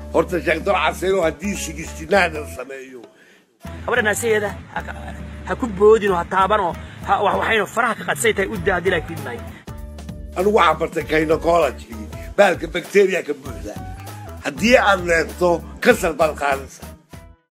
horta sheegto casiro haddii sigistiinaada sameeyo habar naasiyada ha ku boodino ha taabano waxayna faraha ka qadsaytay u daadila kidmay anu waxa bartay gynecology baalka bacteria ka buuxda haddii aan leento kasal bal qaadansa